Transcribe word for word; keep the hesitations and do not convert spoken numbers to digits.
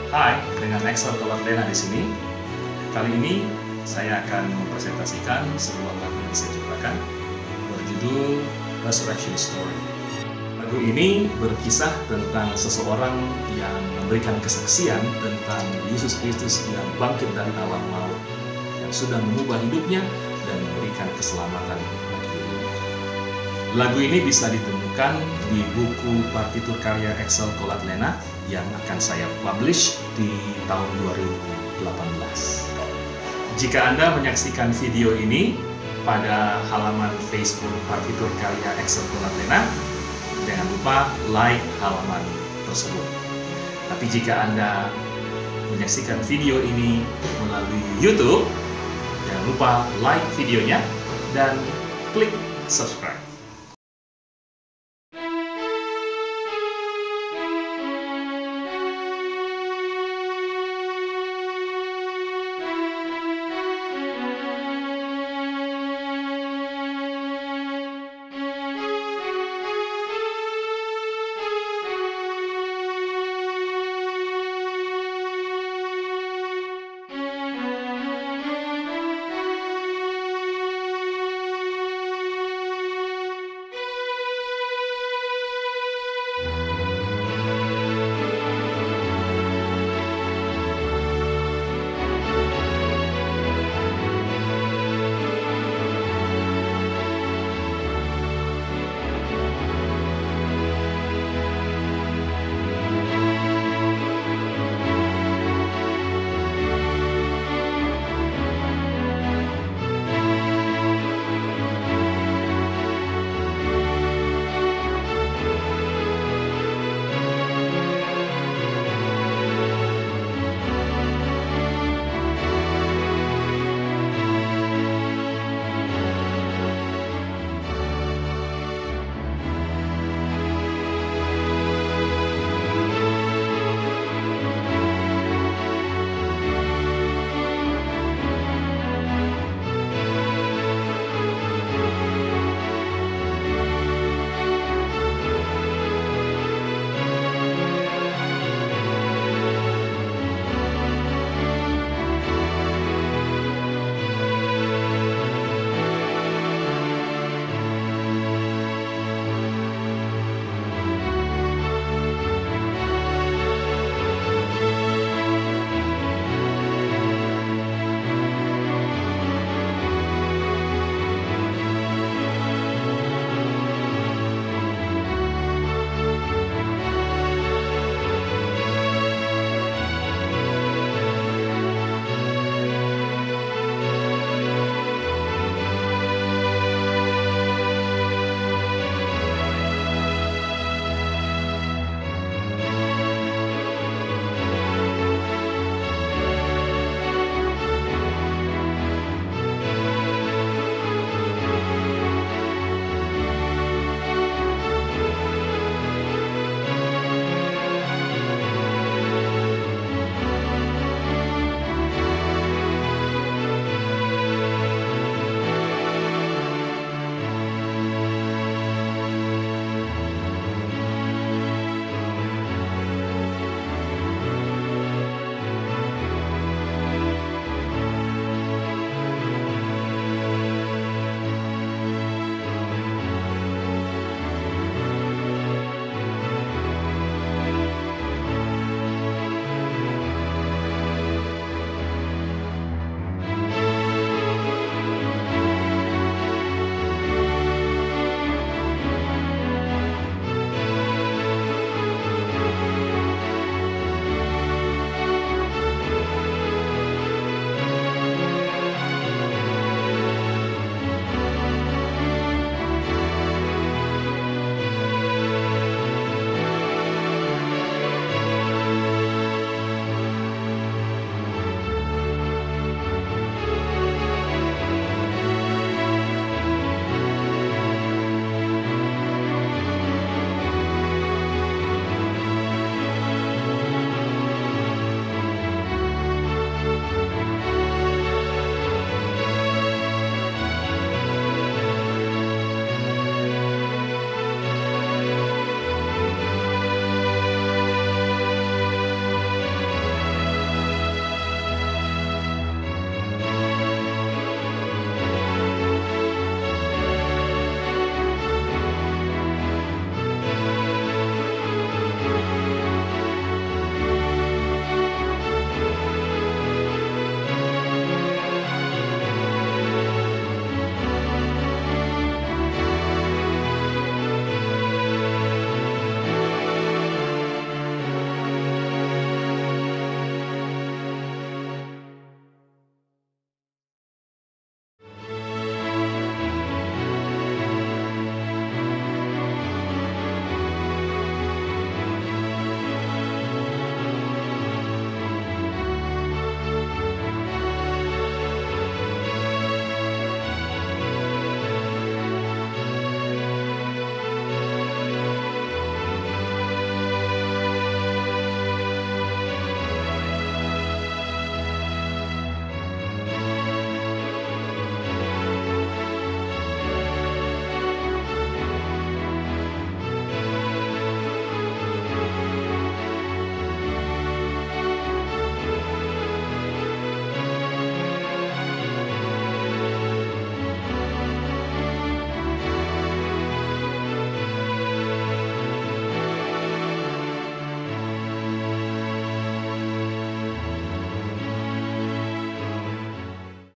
Hai, dengan Excel Kolat Lena di sini. Kali ini saya akan mempresentasikan sebuah lagu yang saya ciptakan berjudul Resurrection Story. Lagu ini berkisah tentang seseorang yang memberikan kesaksian tentang Yesus Kristus yang bangkit dari alam maut, yang sudah mengubah hidupnya dan memberikan keselamatan bagi dirinya. Lagu ini bisa ditemukan di buku partitur karya Excel Kolat Lena yang akan saya publish di tahun dua ribu delapan belas. Jika Anda menyaksikan video ini pada halaman Facebook partitur karya Excel Kolat Lena, jangan lupa like halaman tersebut. Tapi jika Anda menyaksikan video ini melalui YouTube, jangan lupa like videonya dan klik subscribe.